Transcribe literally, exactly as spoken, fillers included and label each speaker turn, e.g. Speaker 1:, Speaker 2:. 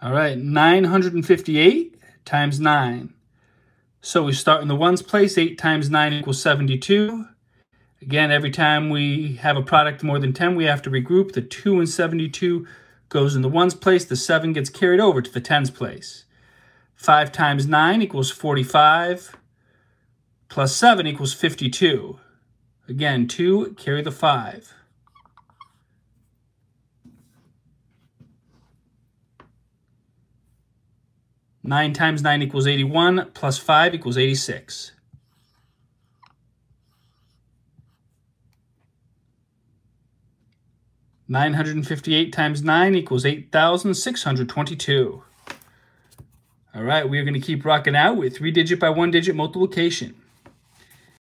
Speaker 1: All right, nine hundred fifty-eight times nine. So we start in the ones place. eight times nine equals seventy-two. Again, every time we have a product more than ten, we have to regroup. The two and seventy-two goes in the ones place. The seven gets carried over to the tens place. five times nine equals forty-five. Plus seven equals fifty-two. Again, two, carry the five. nine times nine equals eighty-one, plus five equals eighty-six. nine hundred fifty-eight times nine equals eight thousand six hundred twenty-two. All right, we are going to keep rocking out with three-digit by one-digit multiplication.